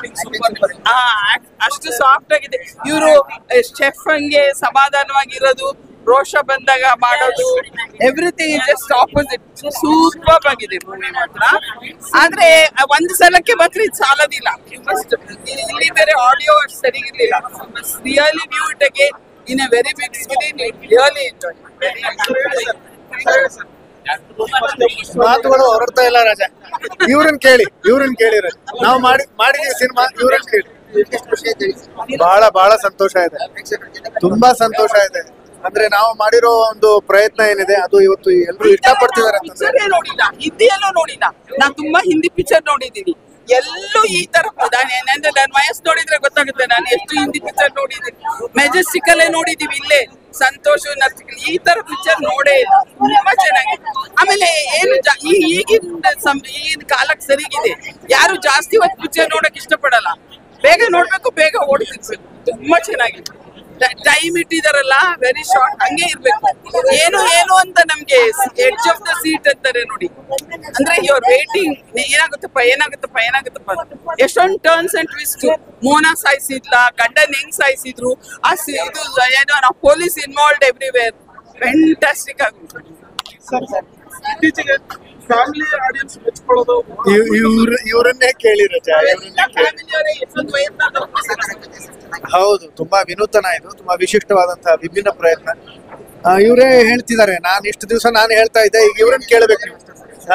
Acting super. ಅಷ್ಟು soft ಆಗಿದೆ. ಇವರು ಶೆಫ್ ಹಂಗೆ ಸಮಾಧಾನವಾಗಿರೋದು, ರೋಷ ಬಂದಾಗ ಮಾಡೋದು, everything is just opposite. Super ಆಗಿದೆ ಮೂವಿ ಮಾತ್ರ. ಆದ್ರೆ ಒಂದ್ ಸಲಕ್ಕೆ ಮಾತ್ರ ಇದು ಸಾಲದಿಲ್ಲ. ಇಲ್ಲಿ ಬೇರೆ ಆಡಿಯೋ ಅಷ್ಟು ಸರಿ ಇರ್ಲಿಲ್ಲ. Really view it again in a very big screen. Really enjoy. ಮಾತುಗಳು ಹೊರಡ್ತಾ ಇಲ್ಲ ರಾಜ. ಇವ್ರನ್ನ ಕೇಳಿರ ನಾವು ಮಾಡಿದೀವಿ ಸಿನಿಮಾ. ಇವ್ರನ್ನ ಕೇಳಿ. ಬಹಳ ಸಂತೋಷ ಇದೆ, ತುಂಬಾ ಸಂತೋಷ ಇದೆ. ಅಂದ್ರೆ ನಾವು ಮಾಡಿರೋ ಒಂದು ಪ್ರಯತ್ನ ಏನಿದೆ ಅದು ಇವತ್ತು ಎಲ್ಲರೂ ಇಷ್ಟಪಡ್ತಿದ್ದಾರೆ ಅಂತಂದ್ರೆ. ನೋಡಿಲ್ಲ, ಹಿಂದಿಯಲ್ಲೂ ನೋಡಿಲ್ಲ. ನಾನು ತುಂಬಾ ಹಿಂದಿ ಪಿಕ್ಚರ್ ನೋಡಿದೀನಿ. ಎಲ್ಲೂ ಈ ತರ ಏನಂದ್ರೆ ನನ್ನ ವಯಸ್ಸು ನೋಡಿದ್ರೆ ಗೊತ್ತಾಗುತ್ತೆ ನಾನು ಎಷ್ಟು ಹಿಂದಿ ಪಿಕ್ಚರ್ ನೋಡಿದೀನಿ. ಮೆಜೆಸ್ಟಿಕ್ ಅಲ್ಲೇ ನೋಡಿದೀವಿ, ಇಲ್ಲೇ ಸಂತೋಷ್ ನರ್ಸಿಕಲ್. ಈ ತರ ಪಿಕ್ಚರ್ ನೋಡೇ ಇಲ್ಲ. ತುಂಬಾ ಚೆನ್ನಾಗಿದೆ. ಆಮೇಲೆ ಏನು ಈಗಿನ ಕಾಲಕ್ಕೆ ಸರಿಗಿದೆ. ಯಾರು ಜಾಸ್ತಿ ಹೊತ್ತು ಪಿಕ್ಚರ್ ನೋಡಕ್ ಇಷ್ಟಪಡಲ್ಲ. ಬೇಗ ನೋಡ್ಬೇಕು, ಬೇಗ ಓಡಿಸ್ಬೇಕು. ತುಂಬಾ ಚೆನ್ನಾಗಿದೆ. ಟೈಮ್ ಇಟ್ಟಿದಾರಲ್ಲ, ವೆರಿ ಶಾರ್ಟ್, ಹಂಗೆ ಇರ್ಬೇಕು. ಏನು ಅಂತ ನಮ್ಗೆ ಎಡ್ಜ್ ಆಫ್ ದ ಸೀಟ್ ಅಂತಾರೆ ನೋಡಿ. ಅಂದ್ರೆ ಯುವರ್ ವೇಟಿಂಗ್, ಏನಾಗುತ್ತಪ್ಪ. ಎಷ್ಟೊಂದು ಟರ್ನ್ಸ್ ಅಂಡ್ ಟ್ವಿಸ್ಟ್. ಮೋನಾ ಸಾಯಿಸಿದ್ಲ, ಗಂಡನ್ ಹೆಂಗ್ ಸಾಯಿಸಿದ್ರು, ಇದು ಏನೋ ಪೊಲೀಸ್ ಇನ್ವಾಲ್ವ್ಡ್ ಎವ್ರಿವೇರ್. ಫ್ಯಾಂಟಾಸ್ಟಿಕ್ ಆಗುತ್ತೆ. ಇತ್ತೀಚೆಗೆ ಫ್ಯಾಮಿಲಿ ಆಡಿಯನ್ಸ್ ಮೆಚ್ಕೊಳ್ಳೋದು ಇವ್ರನ್ನೇ ಕೇಳಿ ರಜಾ. ಹೌದು, ತುಂಬಾ ವಿನೂತನ, ಇದು ತುಂಬಾ ವಿಶಿಷ್ಟವಾದಂತಹ ವಿಭಿನ್ನ ಪ್ರಯತ್ನ. ಇವರೇ ಹೇಳ್ತಿದ್ದಾರೆ, ನಾನು ಇಷ್ಟು ದಿವಸ ನಾನು ಹೇಳ್ತಾ ಇದ್ದೆ, ಈಗ ಇವ್ರನ್ನ ಕೇಳಬೇಕು ನೀವು.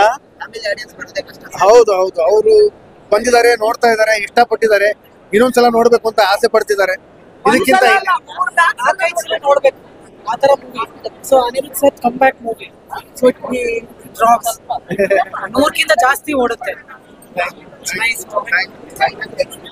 ಹೌದು, ಅವರು ಬಂದಿದ್ದಾರೆ, ನೋಡ್ತಾ ಇದ್ದಾರೆ, ಇಷ್ಟಪಟ್ಟಿದ್ದಾರೆ, ಇನ್ನೊಂದ್ಸಲ ನೋಡ್ಬೇಕು ಅಂತ ಆಸೆ ಪಡ್ತಿದ್ದಾರೆ. ಇದಕ್ಕಿಂತ ನೋಡ್ಬೇಕು ಆ ತರ movie. So Anirudh sir come back movie. So it drops 100ಕ್ಕಿಂತ ಜಾಸ್ತಿ ಓಡುತ್ತೆ.